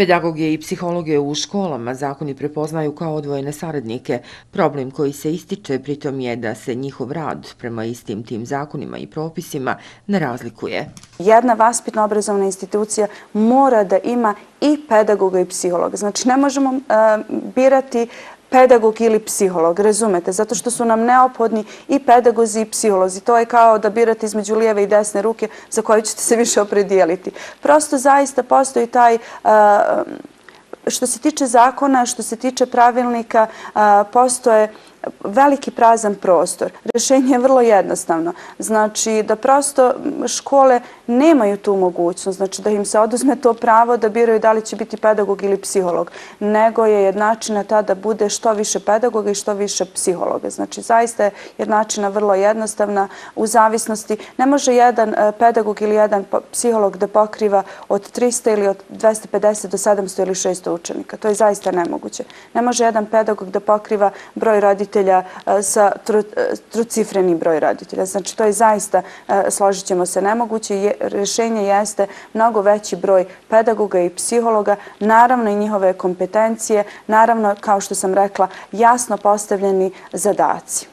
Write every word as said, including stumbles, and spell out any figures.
Pedagoge i psihologe u školama zakoni prepoznaju kao odvojene saradnike. Problem koji se ističe pritom je da se njihov rad prema istim tim zakonima i propisima ne razlikuje. Jedna vaspitno-obrazovna institucija mora da ima i pedagoga i psihologa. Znači ne možemo birati pedagog ili psiholog, razumete, zato što su nam neophodni i pedagozi i psiholozi. To je kao da birate između lijeve i desne ruke za koju ćete se više opredijeliti. Prosto zaista postoji taj, što se tiče zakona, što se tiče pravilnika, postoje veliki prazan prostor. Rješenje je vrlo jednostavno. Znači da prosto škole nemaju tu mogućnost, znači da im se oduzme to pravo da biraju da li će biti pedagog ili psiholog, nego je jednačina ta da bude što više pedagoga i što više psihologa. Znači zaista je jednačina vrlo jednostavna u zavisnosti. Ne može jedan pedagog ili jedan psiholog da pokriva od trista ili od dvesta pedeset do sedamsto ili šesto učenika. To je zaista nemoguće. Ne može jedan pedagog da pokriva broj roditelja sa trucifreni broj roditelja. Znači, to je zaista, složit ćemo se, nemoguće. Rješenje jeste mnogo veći broj pedagoga i psihologa, naravno i njihove kompetencije, naravno, kao što sam rekla, jasno postavljeni zadaci.